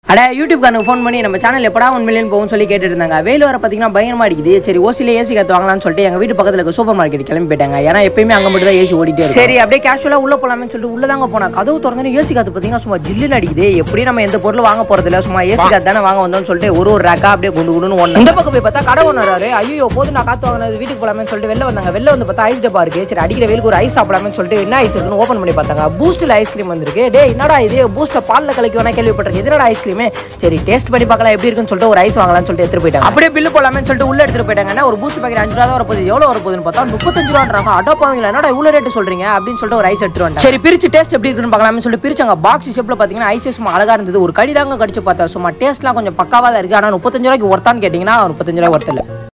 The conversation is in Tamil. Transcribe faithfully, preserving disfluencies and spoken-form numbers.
அட யூடியூப் காரனுக்கு ஃபோன் பண்ணி நம்ம சேனல் எப்படா ஒன் மில்லியன் போகும்னு சொல்லி கேட்டுட்டு இருந்தாங்க. வெயில் வர பார்த்தீங்கன்னா பயங்கரமா அடிக்குது. சரி ஓசில ஏசி காத்து வாங்கலாம்னு சொல்லிட்டு எங்க வீட்டு பக்கத்துல இருக்க சூப்பர் மார்க்கெட் கிளம்பி போயிட்டாங்க. ஏன்னா எப்பயுமே அங்க மட்டும் தான் ஏசி ஓடிட்டே இருக்கு. சரி அப்படியே கேஷுவலா உள்ள போலாம்னு சொல்லிட்டு உள்ள தாங்க போனா கதவு திறந்து ஏசி காத்து பார்த்தீங்கன்னா சும்மா ஜில்லுன்னு அடிக்குது. எப்படி நம்ம எந்த பொருள் வாங்க போறது இல்ல, சும்மா ஏசி காத்து தானே வாங்க வந்தோம்னு சொல்லிட்டு ஒரு ஒரு ரேக்கா அப்படியே குண்டு குண்டுன்னு ஒண்ணு. இந்த பக்கம் போய் பார்த்தா கடை ஒண்ணாரு. ஐயோ போது நான் காத்து வாங்கினது வீட்டுக்கு போலாம்னு சொல்லிட்டு வெளில வந்தாங்க. வெளில வந்து பார்த்தா ஐஸ் டப்பா இருக்கு. சரி அடிக்கிற வெயிலுக்கு ஒரு ஐஸ் சாப்பிடலாம்னு சொல்லிட்டு என்ன ஐஸ் இருக்குன்னு ஓபன் பண்ணி பார்த்தாங்க. பூஸ்ட்ல ஐஸ்கிரீம் வந்திருக்கு. டே என்னடா இது பூஸ்ட்ல பால்ல கலக்கி வேணா கேள்விப்பட்டிருக்கேன். என்னடா ஐஸ்கிரீம்? சரி டேஸ்ட் பண்ணி பார்க்கலாம் எப்படி இருக்குன்னு சொல்லிட்டு ஒரு ஐஸ் வாங்கலாம்னு சொல்லிட்டு எடுத்து போயிட்டாங்க. அப்படியே பில்லு போலாம்னு சொல்லிட்டு உள்ள எடுத்துட்டு போயிட்டாங்க. ஒரு பூஸ்ட் பாக்கெட் அஞ்சு ரூபா தான் வரப்போகுது. எவ்வளவு வரப்போகுதுன்னு பார்த்தா முப்பத்தஞ்சு ரூபான்றாங்க. அடோ பாவீங்களா என்னடா இவ்வளவு ரேட் சொல்றீங்க அப்படின்னு சொல்லிட்டு ஒரு ஐஸ் எடுத்துட்டு வந்தாங்க. சரி பிரிச்சு டேஸ்ட் எப்படி இருக்குன்னு பார்க்கலாம்னு சொல்லிட்டு பிரிச்சாங்க. பாக்ஸ் ஷேப்ல பாத்தீங்கன்னா ஐஸ் சும்மா அழகா இருந்தது. ஒரு கடி தாங்க கடிச்சு பார்த்தா சும்மா டேஸ்ட்லாம் கொஞ்சம் பக்காவா தான் இருக்கு. ஆனா முப்பத்தஞ்சு ரூபாய்க்கு ஒர்த்தான்னு கேட்டீங்கன்னா முப்பத்தஞ்சு ரூபாய் ஒர்த்து இல்ல.